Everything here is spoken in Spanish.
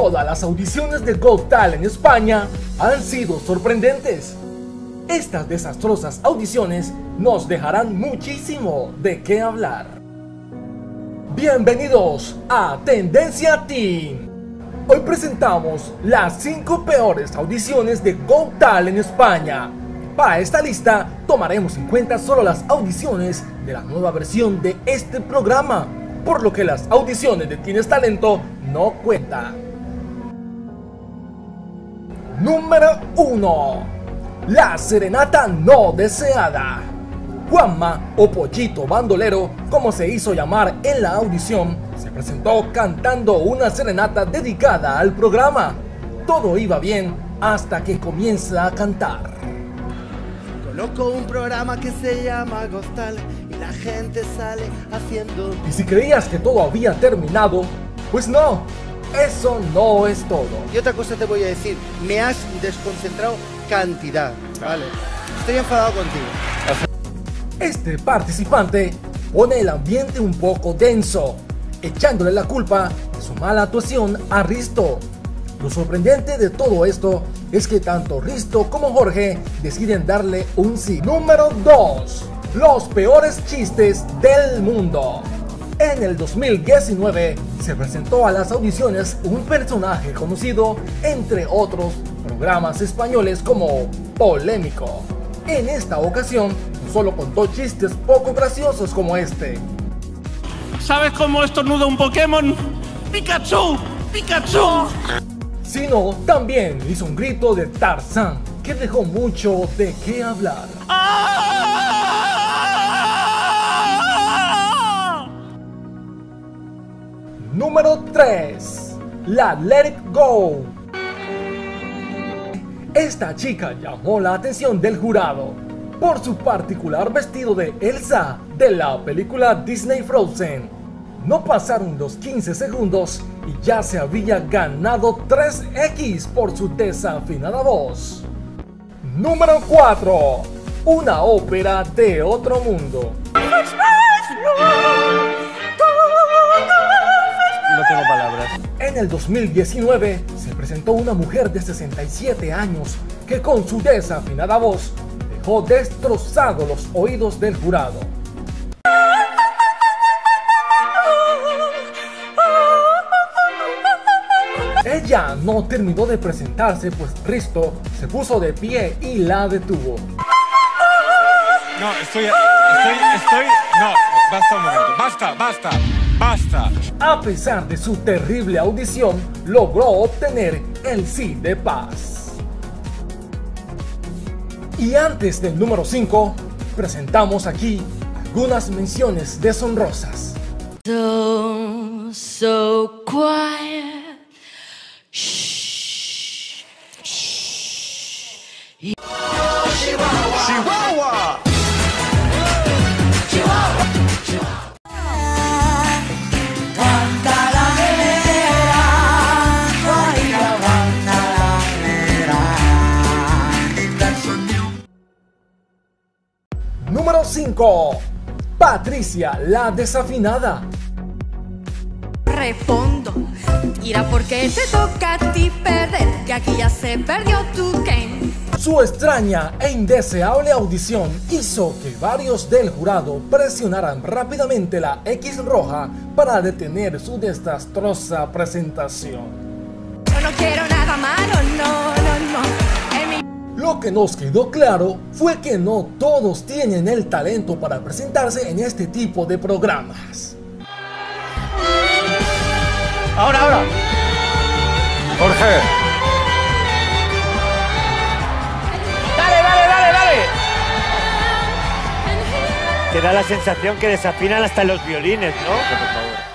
Todas las audiciones de Got Talent en España han sido sorprendentes. Estas desastrosas audiciones nos dejarán muchísimo de qué hablar. Bienvenidos a Tendencia Teen. Hoy presentamos las 5 peores audiciones de Got Talent en España. Para esta lista tomaremos en cuenta solo las audiciones de la nueva versión de este programa, por lo que las audiciones de Tienes Talento no cuentan. Número 1. La serenata no deseada. Juanma, o Pollito Bandolero, como se hizo llamar en la audición, se presentó cantando una serenata dedicada al programa. Todo iba bien hasta que comienza a cantar. Conozco un programa que se llama Got Talent y la gente sale haciendo... Y si creías que todo había terminado, pues no, eso no es todo. Y otra cosa te voy a decir, me has desconcentrado cantidad, ¿vale? Estoy enfadado contigo. Este participante pone el ambiente un poco denso, echándole la culpa de su mala actuación a Risto. Lo sorprendente de todo esto es que tanto Risto como Jorge deciden darle un sí. Número 2. Los peores chistes del mundo. En el 2019 se presentó a las audiciones un personaje conocido entre otros programas españoles como Polémico. En esta ocasión solo contó chistes poco graciosos como este. ¿Sabes cómo estornuda un Pokémon? ¡Pikachu! ¡Pikachu! Sino también hizo un grito de Tarzán que dejó mucho de qué hablar. ¡Ah! Número 3. La Let It Go. Esta chica llamó la atención del jurado por su particular vestido de Elsa de la película Disney Frozen. No pasaron los 15 segundos y ya se había ganado 3X por su desafinada voz. Número 4. Una ópera de otro mundo. No tengo palabras. En el 2019 se presentó una mujer de 67 años que con su desafinada voz dejó destrozados los oídos del jurado. Ella no terminó de presentarse, pues Risto se puso de pie y la detuvo. No, no, basta un momento, basta. A pesar de su terrible audición, logró obtener el sí de paz. Y antes del número 5, presentamos aquí algunas menciones deshonrosas. So quiet. Shh. ¡Chihuahua! Número 5. Patricia la desafinada. Respondo. Irá porque te toca a ti perder, que aquí ya se perdió tu game. Su extraña e indeseable audición hizo que varios del jurado presionaran rápidamente la X roja para detener su desastrosa presentación. Yo no quiero nada malo, no. Lo que nos quedó claro fue que no todos tienen el talento para presentarse en este tipo de programas. Ahora. Jorge. ¡Dale! Te da la sensación que desafinan hasta los violines, ¿no? Por favor.